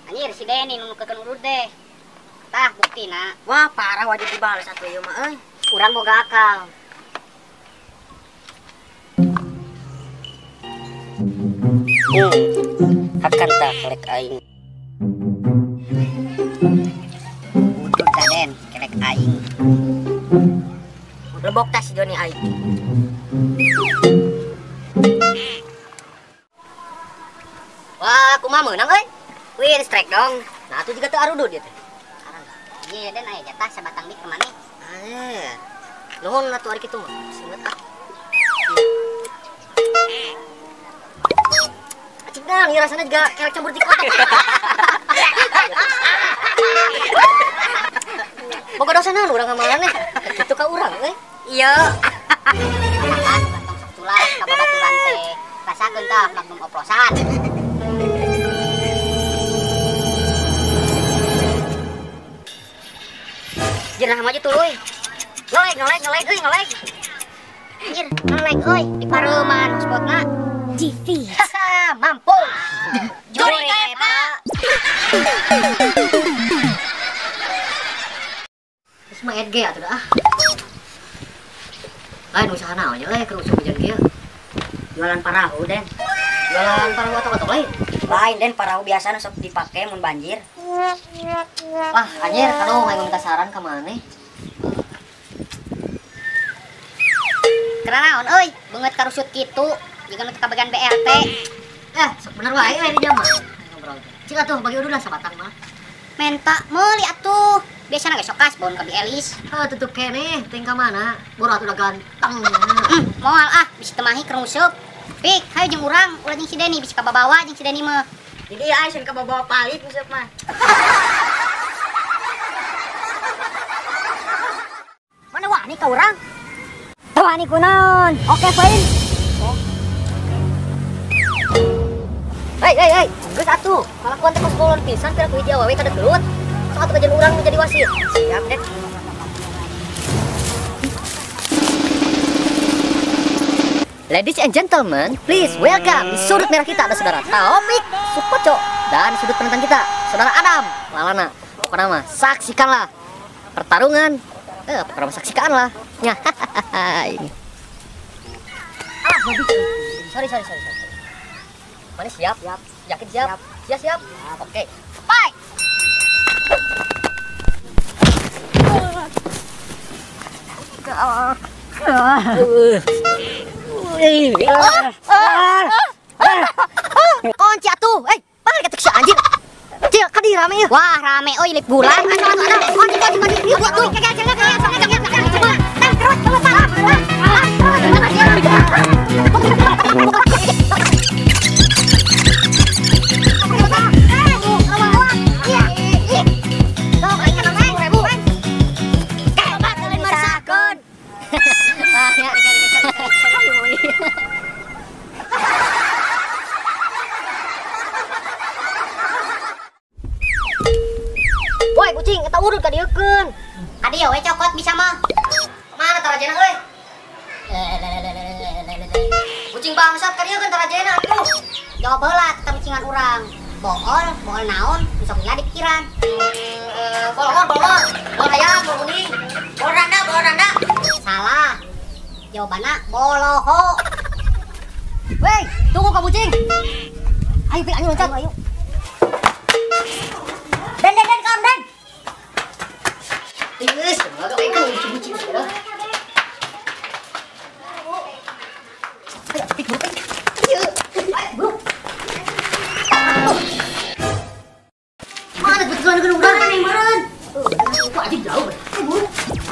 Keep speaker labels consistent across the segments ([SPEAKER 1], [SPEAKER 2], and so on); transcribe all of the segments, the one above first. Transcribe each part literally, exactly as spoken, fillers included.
[SPEAKER 1] Anjir si Denny nu nukeun urut deh. Tah buktina.
[SPEAKER 2] Wah, parah wajib dibales atuh ieu mah euy.
[SPEAKER 1] Urang boga akal. Hmm. Akan tak kelek aing. Udud Daden, kelek aing.
[SPEAKER 2] Lebok tas si Joni aing. Wah, kumaha meunang euy? Win strike dong. Nah, atuh juga teu arudud ieu teh.
[SPEAKER 1] Iya Den aya jatah sabatang dik kemana?
[SPEAKER 2] Aya. Nuhun atuh ari kitu mah. Singet ah. Acik dah, ieu rasana juga kelek campur di kotak. Boga dosa naon urang ngamalaneh. Kitu ka urang euy. Iya.
[SPEAKER 1] Kan gantong sok culas ka babaturan teh. Rasakeun tah lamun oplosan.
[SPEAKER 2] Jenah maju tuluy. Ngeleg, ngeleg, ngeleg, euy, ngeleg.
[SPEAKER 1] Anjir, ngeleg euy di pareuman spotna.
[SPEAKER 2] Jivi.
[SPEAKER 1] Mampu.
[SPEAKER 2] Juri Epa. Terus mah Edge atuh dah. Lain usaha naon nya euy keur usum hujan kieu. Jualan parahu, Den. Jualan parahu atok-atok lain. Lain, Den, parahu biasa nu sok dipake mun banjir. Wah, anjir, kanu mau minta saran ka maneh.
[SPEAKER 1] Karena naon euy, beungeut karusut kitu, jiga nu teu kabagian B R T.
[SPEAKER 2] Eh, sok bener wae we di jaman. Ngobrol. Cik atuh bagi uduna sabatang mah.
[SPEAKER 1] Menta meuli atuh. Biasana ge sok kasbon ka Bi Elis.
[SPEAKER 2] Heuh, tutup keneh, teh ka mana? Borat udah ganteng.
[SPEAKER 1] Hmm, moal ah, bisi teu mahi keur nguseup. Pik, hayu jeung urang, ulah jeung si Denny bisi ka babawa jeung si Denny mah.
[SPEAKER 2] Jadi aya sieun ka bawa palit nguseup mah.
[SPEAKER 1] Mana wani ka urang? Teu wani kunaon? Oke, fine.
[SPEAKER 2] Hei, hei, hei, geus atuh. Kalakuan teh kos kolor pisan teh ku hiji awewe kada gelut. Sok atuh kajian urang jadi wasit. Siap, Den. Ladies and gentlemen, please welcome di sudut merah kita ada saudara Taufik Sukoco dan sudut penentang kita saudara Adam Lalana. Pokoknya mah saksikanlah pertarungan. Eh, pokoknya saksikanlah. Ya, ini. Ah, sorry, sorry, sorry, sorry. Mana siap? Siap. Jaket siap. Siap, siap. Oke. Fight. Kunci atuh. Eh, balik ketek si anjir. Cil, kadi rame ya.
[SPEAKER 1] Wah, rame euy lip bulan.
[SPEAKER 2] Atuh, atuh, atuh. Kunci, kunci, kunci. Yuk, buat tuh. Kagak jalan kayak sama kayak kayak coba. Dan terus terus salah. Woi kucing, kita urut ka dieukeun.
[SPEAKER 1] Adieu we cokot bisa mah.
[SPEAKER 2] Mana tarajana euy? Kucing bangsat ka dieukeun tarajana atuh.
[SPEAKER 1] Jawab heula teu micingan urang. Bool, bool naon? Bisa punya di pikiran.
[SPEAKER 2] Eh, bolon, bolon. Bol hayam, bol kuning. Bol randa, bol randa.
[SPEAKER 1] Salah. Jawabanna boloho.
[SPEAKER 2] Weh, tunggu ka kucing. Ayo pik, ayo loncat, ayo. Den, den, den, kam, den. Yes, agak baik kan kucing-kucing sudah. Ayo, pik, buru, pik. Ayo, ayo, buru. Mana betul dengan urang nih, meureun. Tuh, itu aja jauh. Ayo, buru.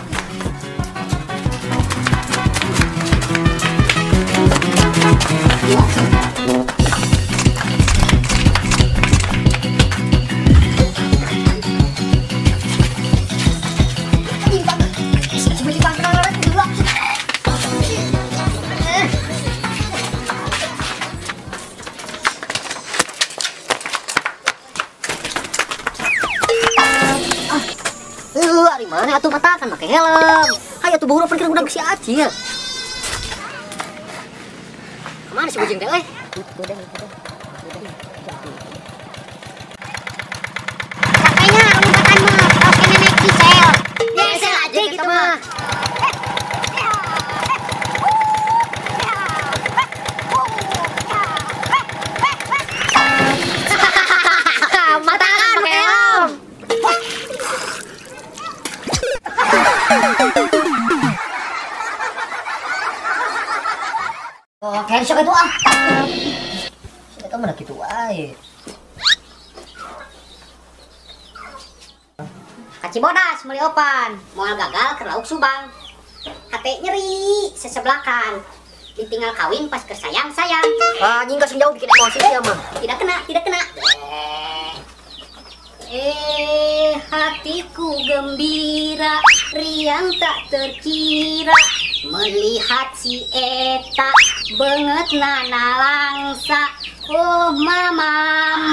[SPEAKER 2] Di mana atuh mata kan pakai helm. Hayu atuh buru pergi udah si Acil. Kemana si kucing teh euy? gitu ah. Kita mana gitu ae.
[SPEAKER 1] Kaci bodas meuli opan, moal gagal keur lauk subang. Hate nyeri sesebelakan. Ditinggal kawin pas keur sayang-sayang.
[SPEAKER 2] Ah, anjing kasih jauh bikin emosi ya mah.
[SPEAKER 1] Tidak kena, tidak kena. Eh, hatiku gembira, riang tak terkira melihat si eta banget nana langsa. Oh mamam.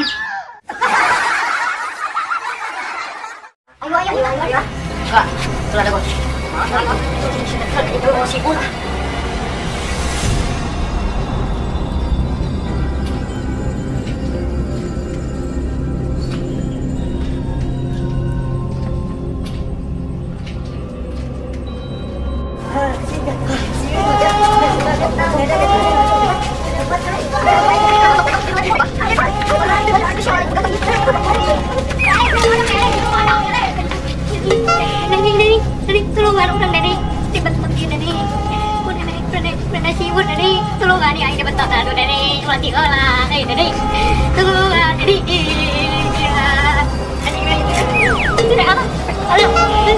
[SPEAKER 1] Ayo ayo ayo ayo.
[SPEAKER 2] Kak, telah ada bos. Itu emosi pun.
[SPEAKER 1] Nenek, nenek, nenek, tulungan udang nenek, tiba-tiba nenek, bu nenek, nenek, nenek si bu nenek, tulungan ya ini betul aduh nenek, mati olah, nenek, nenek, tulungan nenek, nenek, nenek apa? Aduh,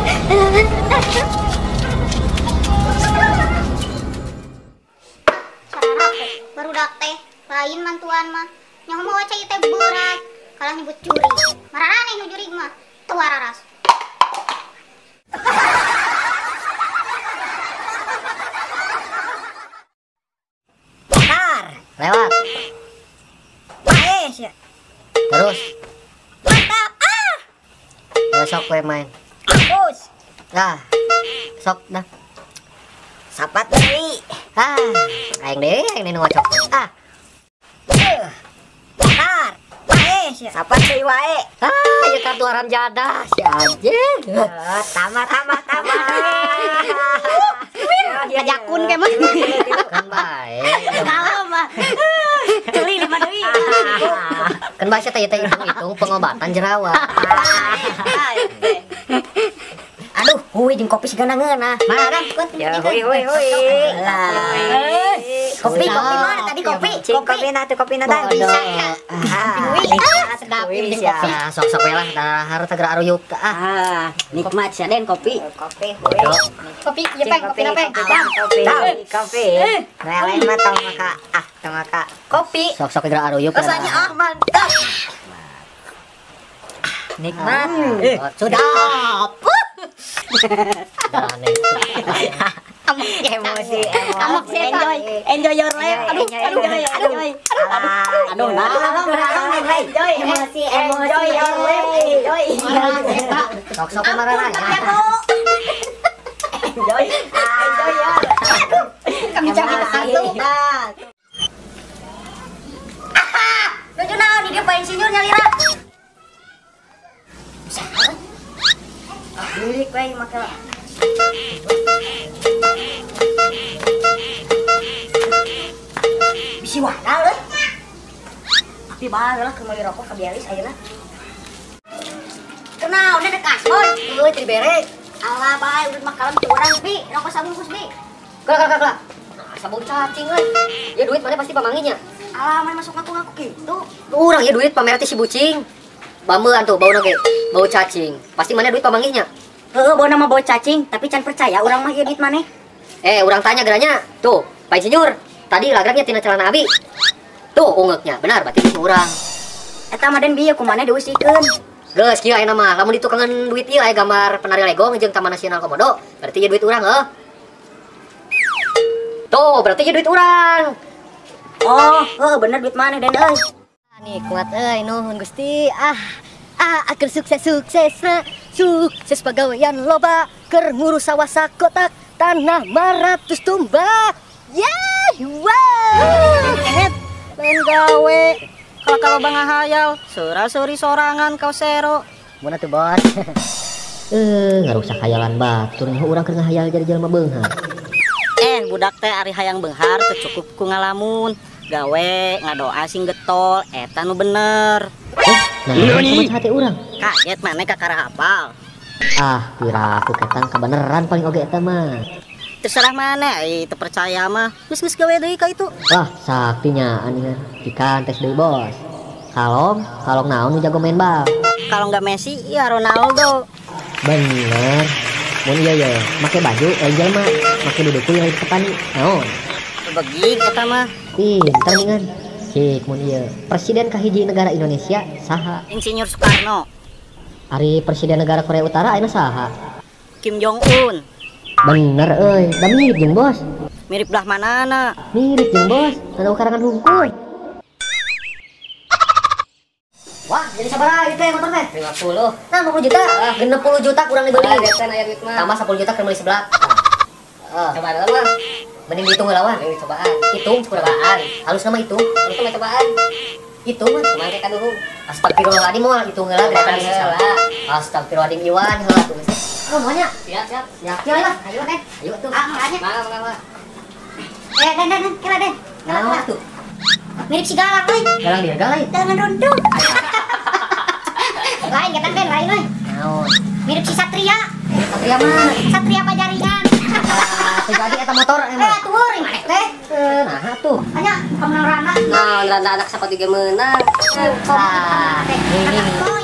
[SPEAKER 1] baru dak teh, lain mantuan mah, nyaho mau cai teh berat, kalah nyebut curi, mararane nu juri mah, tuh wararas.
[SPEAKER 2] Lewat.
[SPEAKER 1] Paes ya.
[SPEAKER 2] Terus.
[SPEAKER 1] Mantap. Ah.
[SPEAKER 2] Besok gue main.
[SPEAKER 1] Bagus.
[SPEAKER 2] Nah. Sok dah.
[SPEAKER 1] Sapat deui.
[SPEAKER 2] Ah. Aing deui, aing nu ngocok. Ah.
[SPEAKER 1] Bentar. Paes ya.
[SPEAKER 2] Sapat deui wae. Ah, ieu kartu haram jadah si anjing.
[SPEAKER 1] Eh, tamat tamat tamat. Ngajakun ke mah.
[SPEAKER 2] Kan bae.
[SPEAKER 1] Salah mah. Celi lima deui.
[SPEAKER 2] Kan bahasa teh teh hitung-hitung pengobatan jerawat.
[SPEAKER 1] Aduh, huy jeung kopi sigana ngeunah. Mana dah, Kut?
[SPEAKER 2] Ya, huy huy huy.
[SPEAKER 1] Kopi kopi mana tadi kopi?
[SPEAKER 2] Kopi na tuh kopi na tadi.
[SPEAKER 1] Ah, sedap ini kopi.
[SPEAKER 2] Ya, sok-sok we lah dah hareup tegera aruyuk tah.
[SPEAKER 3] Ah, nikmat sia Den kopi.
[SPEAKER 1] Kopi.
[SPEAKER 2] Bodoh.
[SPEAKER 1] Kopi, ya peng, kopi na peng.
[SPEAKER 3] Kopi. Kopi.
[SPEAKER 2] Lain mah tong maka ah tong maka.
[SPEAKER 3] Kopi.
[SPEAKER 2] Sok-sok tegera aruyuk.
[SPEAKER 3] Rasanya ah mantap.
[SPEAKER 2] Nikmat.
[SPEAKER 3] Eh,
[SPEAKER 2] Sudah. Aneh.
[SPEAKER 3] Emosi,
[SPEAKER 1] Amok sih, Pak.
[SPEAKER 3] enjoy, enjoy your life. Aduh, aduh, aduh, aduh, aduh, aduh, nah, enjoy, emosi, enjoy your life, enjoy,
[SPEAKER 2] Sok-sok marah
[SPEAKER 3] enjoy, enjoy your.
[SPEAKER 1] Kami cari hantu.
[SPEAKER 3] Nuju naon di dia Pak Insinyur nyalira. Lirik we make. Bisi wadal euy. Tapi bae lah keur meuli rokok ka bialis ayeuna. Kenal udah dekas, boy.
[SPEAKER 2] Euy teu dibere.
[SPEAKER 3] Alah bae udah mah kalem teu urang bi, rokok sabungkus bi.
[SPEAKER 2] Kela kela kela. Sabun cacing euy. Ya duit mana pasti pamanginya.
[SPEAKER 3] Alah mana masuk ngaku-ngaku gitu.
[SPEAKER 2] Urang ya duit pamer teh si bucing. Bameuan tuh bauna ge, bau cacing. Pasti mana duit pamanginya.
[SPEAKER 3] Heeh, bawa nama bawa cacing, tapi can percaya urang mah ieu duit maneh.
[SPEAKER 2] Eh, urang tanya geranya. Tuh, Pak Insinyur, tadi lagragnya tina celana abi. Tuh, ungeknya. Benar, berarti itu urang.
[SPEAKER 3] Eta mah den bieu kumaneh diusikeun.
[SPEAKER 2] Geus kieu ayeuna mah, lamun ditukangan duit ieu aya gambar penari Lego jeung Taman Nasional Komodo, berarti ieu duit urang heuh. Tuh, berarti ieu duit urang.
[SPEAKER 3] Oh, heeh bener duit maneh den euy.
[SPEAKER 2] Nikmat euy nuhun Gusti. Ah, ah akan sukses-sukses na. Sukses pagawean loba keur ngurus sawah sakotak tanah maratus tumbak. Yah, wow.
[SPEAKER 3] Kenet lain gawe. Kalau kalau bang ngahayal, sora-sori sorangan kau sero.
[SPEAKER 2] Mana tuh bos? Eh, ngarusak hayalan batur nya urang keur ngahayal jadi jelema beunghar.
[SPEAKER 3] Eh, budak teh ari hayang beunghar teu cukup ku ngalamun. Gawe ngadoa sing getol, eta nu bener.
[SPEAKER 2] Eh, nah kumaha hati urang?
[SPEAKER 3] Kaget maneh kakara hafal.
[SPEAKER 2] Ah, kira aku ketang kebeneran paling oge eta mah.
[SPEAKER 3] Terserah mana, itu percaya mah. Geus geus gawe deui ka itu.
[SPEAKER 2] Wah, saktinya anjing. Pikan tes deui bos. Kalong, kalong naon nu jago main bal.
[SPEAKER 3] Kalau nggak Messi, ya Ronaldo.
[SPEAKER 2] Bener. Mun iya ya, make baju Angel mah, make duduku yang petani. Naon?
[SPEAKER 3] Begig eta mah.
[SPEAKER 2] Pinter ningan. Cik mun iya. Presiden kahiji negara Indonesia saha?
[SPEAKER 3] Insinyur Soekarno.
[SPEAKER 2] Ari presiden negara Korea Utara ayeuna saha?
[SPEAKER 3] Kim Jong Un.
[SPEAKER 2] Bener euy, da mirip jeung bos.
[SPEAKER 3] Mirip belah manana.
[SPEAKER 2] Mirip jeung bos, anu karangan hungkul. Wah, jadi sabaraha ieu teh motor teh? lima puluh. Nah, lima puluh juta. Ah, genep puluh juta kurang dibeli. Ah, gesan aya duit mah. Tambah sepuluh juta keur meuli sebelah. Heeh. Coba heula mah. Mending dihitung lawan, ini cobaan. Hitung cobaan. Halus nama hitung, halus nama cobaan. Hitung mah cuman kayak kaduhung. Astagfirullahaladzim moal hitung heula gerakan salah. Astagfirullahaladzim Iwan heula tuh. Oh, maunya? Siap, siap. Siap. Ayo lah, ayo deh. Ayo tuh. Ah, makanya. Mangga, mangga.
[SPEAKER 1] Eh, dan dan kira deh.
[SPEAKER 2] Nah, tuh.
[SPEAKER 1] Mirip si Galang euy.
[SPEAKER 2] Galang dia, galai.
[SPEAKER 1] Dengan rundung. Lain kita kan lain euy.
[SPEAKER 2] Naon?
[SPEAKER 1] Mirip si Satria.
[SPEAKER 2] Satria mah.
[SPEAKER 1] Satria Pajaringan.
[SPEAKER 2] Terjadi eta motor
[SPEAKER 1] Eh,
[SPEAKER 2] emang.
[SPEAKER 1] tuh ring maneh teh.
[SPEAKER 2] Nah, tuh.
[SPEAKER 1] Tanya kemenangan.
[SPEAKER 3] Nah, randa anak sapati ge meunang.
[SPEAKER 2] Nah, ini, ini.